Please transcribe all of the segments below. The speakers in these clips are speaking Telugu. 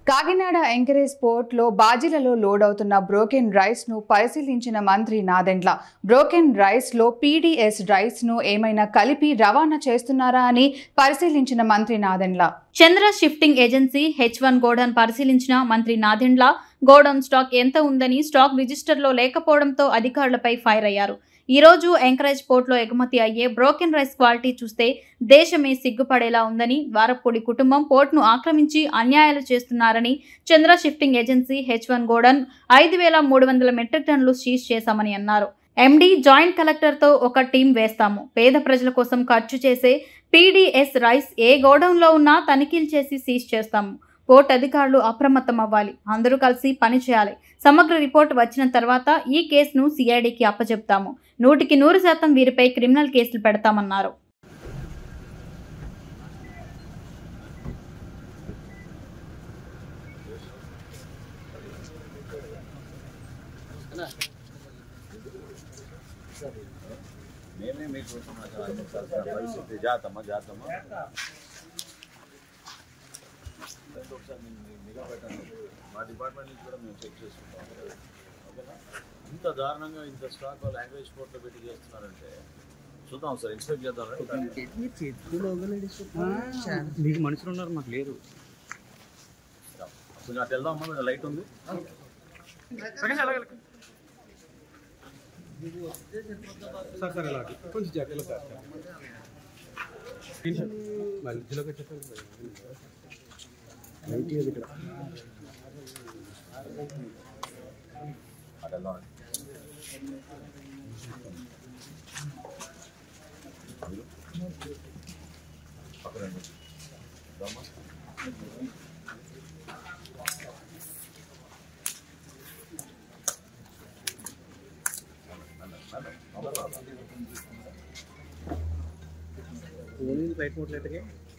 కాకినాడ ఎంకరేజ్ పోర్ట్లో బాజీలలో లోడ్ అవుతున్న బ్రోకెన్ రైస్ను పరిశీలించిన మంత్రి నాదెండ్ల. బ్రోకెన్ రైస్లో పీడీఎస్ రైస్ను ఏమైనా కలిపి రవాణా చేస్తున్నారా అని పరిశీలించిన మంత్రి Nadendla. Chandra shifting agency H1 godown పరిశీలించిన మంత్రి నాదెండ్ల గోడౌన్ స్టాక్ ఎంత ఉందని స్టాక్ రిజిస్టర్లో లేకపోవడంతో అధికారులపై ఫైర్ అయ్యారు. ఈ రోజు ఎంకరేజ్ పోర్ట్లో ఎగుమతి అయ్యే బ్రోకెన్ రైస్ క్వాలిటీ చూస్తే దేశమే సిగ్గుపడేలా ఉందని, ద్వారపూడి కుటుంబం పోర్ట్ను ఆక్రమించి అన్యాయాలు చేస్తున్నారని Chandra shifting agency H1 godown 5,300 metric టన్నులు సీజ్ చేశామని అన్నారు. ఎండీ జాయింట్ కలెక్టర్తో ఒక టీం వేస్తాము. పేద ప్రజల కోసం ఖర్చు చేసే పీడీఎస్ రైస్ ఏ గోడౌన్లో ఉన్నా తనిఖీలు చేసి సీజ్ చేస్తాము. పోర్ట్ అధికారులు అప్రమత్తం అవ్వాలి. అందరూ కలిసి పనిచేయాలి. సమగ్ర రిపోర్ట్ వచ్చిన తర్వాత ఈ కేసును సిఐడికి అప్పచెప్తాము. 100% వీరిపై క్రిమినల్ కేసులు పెడతామన్నారు. మా డిపార్ట్మెంట్ నుంచి కూడా మేము చెక్ చేసుకుంటాం. ఓకేనా, ఇంత దారుణంగా ఇంత స్టాక్ వాళ్ళు ల్యాంగ్వేజ్ పోర్ట్లో పెట్టి చేస్తున్నారంటే చూద్దాం సార్, ఎక్స్పెక్ట్ చేద్దాం. మీకు మనుషులు ఉన్నారు, మాకు లేదు. కొంచెం అటు వెళ్దామమ్మా, కొంచెం లైట్ ఉంది. సార్ ఇలా కొంచెం జాగ్రత్తగా సార్ మధ్యలోకి చెప్పండి. ఫ్లైట్ మోడ్లో అయితే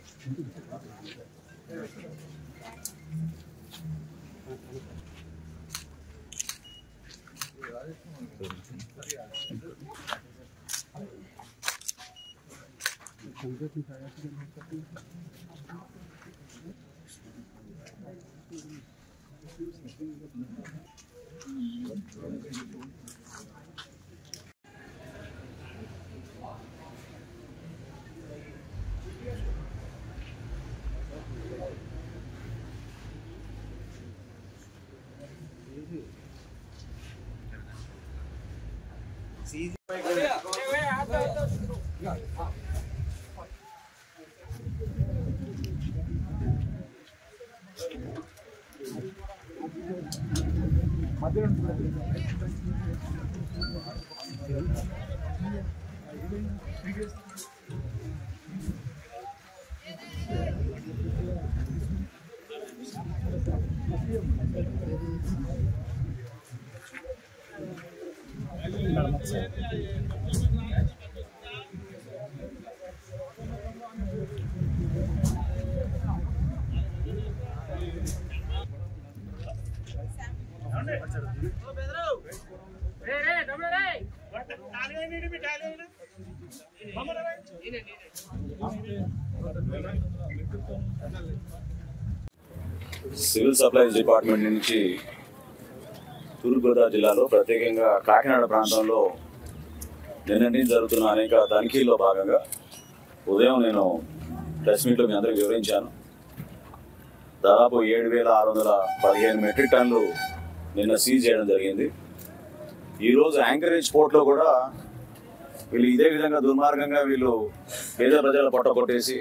సివిల్ సప్లైస్ డిపార్ట్మెంట్ నుంచి తూర్పుగోదావరి జిల్లాలో ప్రత్యేకంగా కాకినాడ ప్రాంతంలో నిన్నటి జరుగుతున్న అనేక తనిఖీల్లో భాగంగా ఉదయం నేను ప్రెస్ మీట్లో మీ అందరికీ వివరించాను. దాదాపు 7,615 మెట్రిక్ టన్నులు నిన్న సీజ్ చేయడం జరిగింది. ఈరోజు యాంకరేజ్ పోర్ట్లో కూడా వీళ్ళు ఇదే విధంగా దుర్మార్గంగా వీళ్ళు పేద ప్రజల పొట్ట కొట్టేసి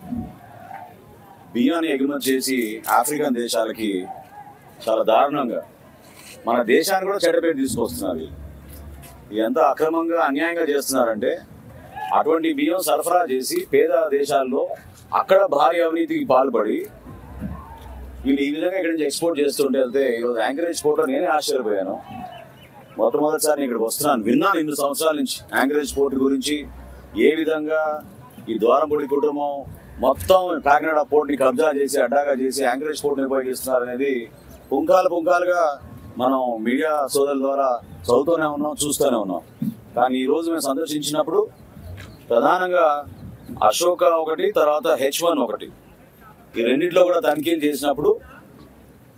బియ్యాన్ని ఎగుమతి చేసి ఆఫ్రికన్ దేశాలకి చాలా దారుణంగా మన దేశాన్ని కూడా చెడ్డపేట తీసుకొస్తున్నారు. ఎంత అక్రమంగా అన్యాయంగా చేస్తున్నారంటే అటువంటి బియ్యం సరఫరా చేసి పేద దేశాల్లో అక్కడ భారీ అవినీతికి పాల్పడి వీళ్ళు ఈ విధంగా ఇక్కడి నుంచి ఎక్స్పోర్ట్ చేస్తుంటే వెళ్తే ఈరోజు యాంకరేజ్ పోర్ట్లో నేనే ఆశ్చర్యపోయాను. మొట్టమొదటిసారి ఇక్కడికి వస్తున్నాను. విన్నాను 8 సంవత్సరాల నుంచి యాంకరేజ్ పోర్ట్ గురించి, ఏ విధంగా ఈ ద్వారపూడి కుటుంబం మొత్తం కాకినాడ పోర్ట్ని కబ్జా చేసి అడ్డాగా చేసి యాంకరేజ్ పోర్ట్ని ఉపయోగిస్తున్నారు అనేది పుంకాలుగా మనం మీడియా సోదరుల ద్వారా చదువుతూనే ఉన్నాం, చూస్తూనే ఉన్నాం. కానీ ఈరోజు మేము సందర్శించినప్పుడు ప్రధానంగా అశోక ఒకటి, తర్వాత H1 ఒకటి, ఈ రెండింటిలో కూడా తనిఖీలు చేసినప్పుడు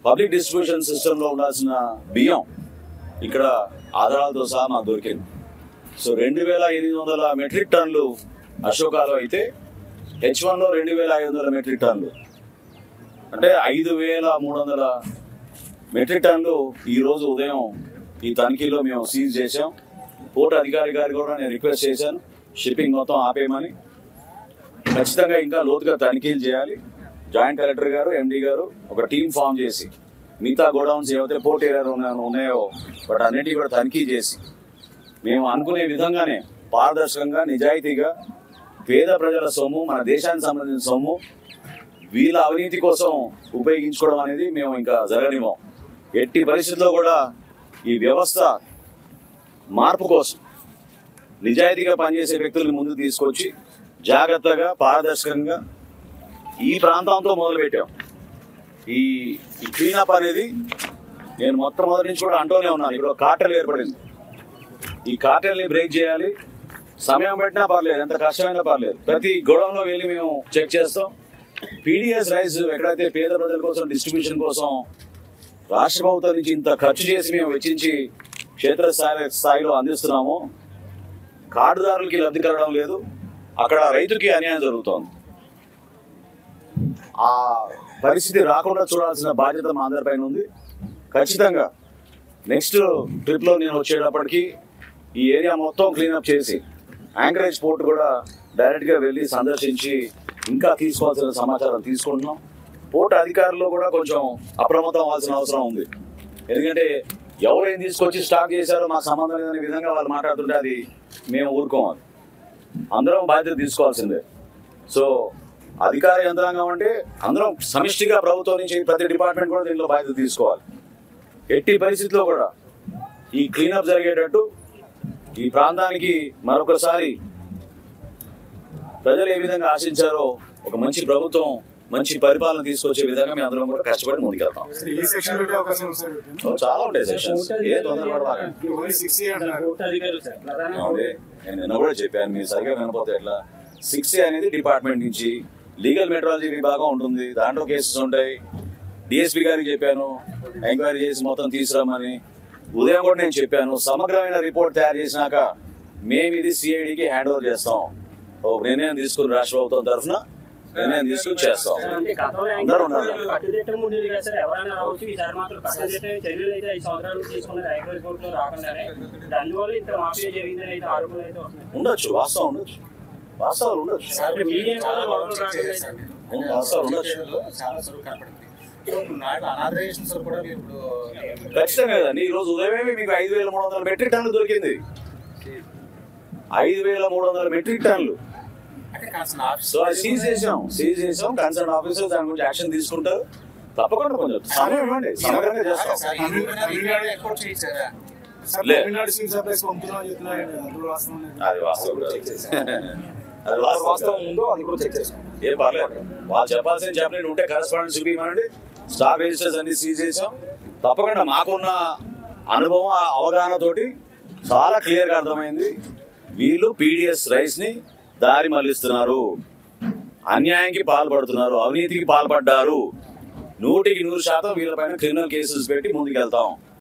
పబ్లిక్ డిస్ట్రిబ్యూషన్ సిస్టంలో ఉండాల్సిన బియ్యం ఇక్కడ ఆధారాలతో సహా మాకు దొరికింది. సో 2,800 మెట్రిక్ టన్నులు అశోకాలో అయితే H1లో 2,500 మెట్రిక్ టన్నులు, అంటే 5,300 మెట్రిక్ టన్నులు ఈరోజు ఉదయం ఈ తనిఖీలో మేము సీజ్ చేసాం. పోర్టు అధికారి గారు కూడా నేను రిక్వెస్ట్ చేశాను షిప్పింగ్ మొత్తం ఆపేయమని. ఖచ్చితంగా ఇంకా లోతుగా తనిఖీలు చేయాలి. జాయింట్ కలెక్టర్ గారు, ఎండీ గారు ఒక టీం ఫామ్ చేసి మిగతా గోడౌన్స్ ఏవైతే పోర్ట్ ఏరియాలో ఉన్నాయో బట్ అన్నిటికీ కూడా తనిఖీ చేసి మేము అనుకునే విధంగానే పారదర్శకంగా నిజాయితీగా పేద ప్రజల సొమ్ము, మన దేశానికి సంబంధించిన సొమ్ము వీళ్ళ అవినీతి కోసం ఉపయోగించుకోవడం అనేది మేము ఇంకా జరగనివ్వం. ఎట్టి పరిస్థితుల్లో కూడా ఈ వ్యవస్థ మార్పు కోసం నిజాయితీగా పనిచేసే వ్యక్తులను ముందుకు తీసుకొచ్చి జాగ్రత్తగా పారదర్శకంగా ఈ ప్రాంతంతో మొదలుపెట్టాం. ఈ క్లీనప్ అనేది నేను మొట్టమొదటి నుంచి కూడా అంటూనే ఉన్నాను. ఇప్పుడు కార్టెల్ ఏర్పడింది. ఈ కార్టెల్ని బ్రేక్ చేయాలి. సమయం పెట్టినా పర్లేదు, ఎంత కష్టమైనా పర్లేదు, ప్రతి గోడౌన్లో వెళ్ళి మేము చెక్ చేస్తాం. పీడిఎస్ రైస్ ఎక్కడైతే పేద ప్రజల కోసం డిస్ట్రిబ్యూషన్ కోసం రాష్ట్ర ప్రభుత్వం నుంచి ఇంత ఖర్చు చేసి మేము వెచ్చించి క్షేత్రస్థాయిలో అందిస్తున్నామో కార్డుదారులకి లబ్ధి కలగడం లేదు. అక్కడ రైతుకి అన్యాయం జరుగుతోంది. ఆ పరిస్థితి రాకుండా చూడాల్సిన బాధ్యత మా అందరిపైన ఉంది. ఖచ్చితంగా నెక్స్ట్ ట్రిప్లో నేను వచ్చేటప్పటికి ఈ ఏరియా మొత్తం క్లీనప్ చేసి యాంకరేజ్ పోర్ట్ కూడా డైరెక్ట్గా వెళ్ళి సందర్శించి ఇంకా తీసుకోవాల్సిన సమాచారం తీసుకుంటున్నాం. పోర్ట్ అధికారులు కూడా కొంచెం అప్రమత్తం అవ్వాల్సిన అవసరం ఉంది. ఎందుకంటే ఎవరేం తీసుకొచ్చి స్టాక్ చేశారో మాకు సంబంధం లేదనే విధంగా వాళ్ళు మాట్లాడుతుంటే అది మేము ఊరుకోవాలి. అందరం బాధ్యత తీసుకోవాల్సిందే. సో అధికార యంత్రాంగం అంటే అందరం సమిష్టిగా ప్రభుత్వం నుంచి ప్రతి డిపార్ట్మెంట్ కూడా దీనిలో బాధ్యత తీసుకోవాలి. ఎట్టి పరిస్థితుల్లో కూడా ఈ క్లీనప్ జరిగేటట్టు ఈ ప్రాంతానికి మరొకసారి ప్రజలు ఏ విధంగా ఆశించారో ఒక మంచి ప్రభుత్వం, మంచి పరిపాలన తీసుకొచ్చే విధంగా మేము అందరం కూడా కష్టపడి ముందుకెళ్తాం. చాలా ఉంటాయి సెక్షన్స్. ఏ తొందరపడవాలండి. నేను నిన్న కూడా చెప్పాను, మీరు సరిగా వినకపోతే ఎట్లా. 6A అనేది డిపార్ట్మెంట్ నుంచి లీగల్ మెట్రాలజీ విభాగం ఉంటుంది. దాంట్లో కేసెస్ ఉంటాయి. డిఎస్పీ గారికి చెప్పాను ఎంక్వైరీ చేసి మొత్తం తీసుకురామని. ఉదయం కూడా నేను చెప్పాను సమగ్రమైన రిపోర్ట్ తయారు చేసినాక మేము ఇది సిఐడికి హ్యాండ్ ఓవర్ చేస్తాం. ఒక నిర్ణయం తీసుకుని రాష్ట్ర ప్రభుత్వం తరఫున నిర్ణయం తీసుకుని చేస్తాం. అందరూ ఉండాలి. ఉండొచ్చు, వాస్తవం ఉండొచ్చు, వాస్తవాలు ఉండొచ్చు, వాస్తవాలు ఉండొచ్చు. ఖచ్చితంగా కదండి. ఈ రోజు ఉదయమే మీకు 5,300 మెట్రిక్ టన్నులు దొరికింది. 5,300 మెట్రిక్ టన్నులు. సో అది సీజ్ చేసాం. కన్సర్న్ ఆఫీసర్ దాని గురించి యాక్షన్ తీసుకుంటారు. తప్పకుండా కొంచెం సమయం ఇవ్వండి, సమగ్రంగా చేస్తాం. అది వాస్తవం, అది వాస్తవం ఉందో అది కూడా చెక్ చేస్తాం. ఏం పర్లేదు, వాళ్ళు చెప్పాల్సిన చెప్పలేదు ఉంటే కరెస్పాండెన్స్ చూపించమనండి. స్టాక్ రిజిస్టర్స్ అన్ని సీజ్ చేసాం. తప్పకుండా మాకున్న అనుభవం, అవగాహనతోటి చాలా క్లియర్గా అర్థమైంది. వీళ్ళు పీడిఎస్ రైస్ని దారి మళ్లిస్తున్నారు, అన్యాయానికి పాల్పడుతున్నారు, అవినీతికి పాల్పడ్డారు. 100% వీళ్ళపైన క్రిమినల్ కేసెస్ పెట్టి ముందుకెళ్తాం.